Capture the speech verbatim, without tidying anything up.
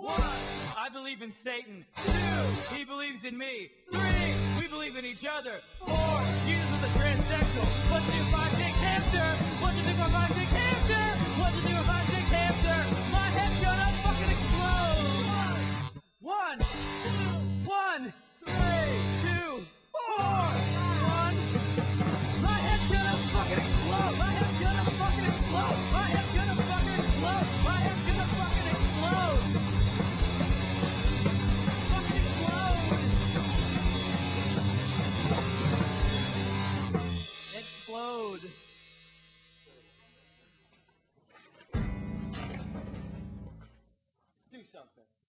One, I believe in Satan. Two, he believes in me. Three, we believe in each other. Four, Jesus was a transsexual. What's the new five, six, hamster? What's the new five, six, hamster? What's the new five, six, hamster? My head's gonna fucking explode. One, one, three, two, four. One. My head's gonna fucking explode. My head's gonna fucking explode. My head's gonna fucking explode. My head's gonna fucking explode. Fucking explode. Explode. Do something.